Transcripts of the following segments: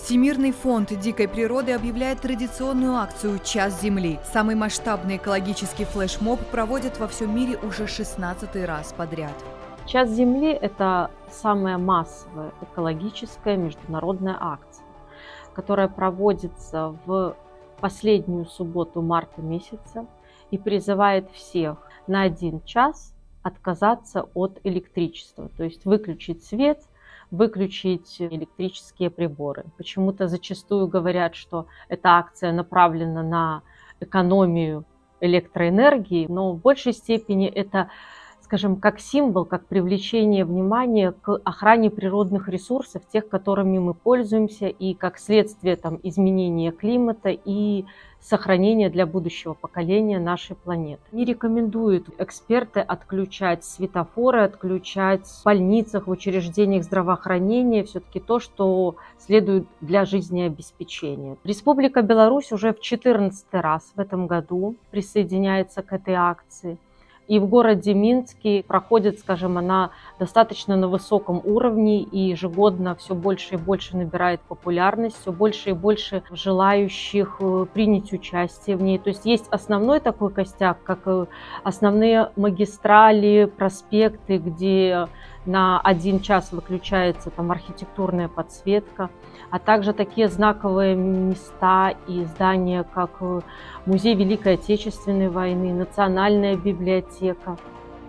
Всемирный фонд дикой природы объявляет традиционную акцию «Час Земли». Самый масштабный экологический флешмоб проводят во всем мире уже 16-й раз подряд. «Час Земли» – это самая массовая экологическая международная акция, которая проводится в последнюю субботу марта месяца и призывает всех на 1 час отказаться от электричества, то есть выключить свет, выключить электрические приборы. Почему-то зачастую говорят, что эта акция направлена на экономию электроэнергии, но в большей степени это, скажем, как символ, как привлечение внимания к охране природных ресурсов, тех, которыми мы пользуемся, и как следствие изменения климата и сохранения для будущего поколения нашей планеты. Не рекомендуют эксперты отключать светофоры, отключать в больницах, в учреждениях здравоохранения все-таки то, что следует для жизнеобеспечения. Республика Беларусь уже в 14-й раз в этом году присоединяется к этой акции. И в городе Минске проходит, скажем, она достаточно на высоком уровне и ежегодно все больше и больше набирает популярность, все больше и больше желающих принять участие в ней. То есть есть основной такой костяк, как основные магистрали, проспекты, где на 1 час выключается архитектурная подсветка, а также такие знаковые места и здания, как Музей Великой Отечественной войны, Национальная библиотека.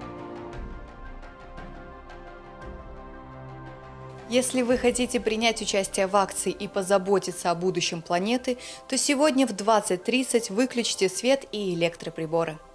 Если вы хотите принять участие в акции и позаботиться о будущем планеты, то сегодня в 20:30 выключите свет и электроприборы.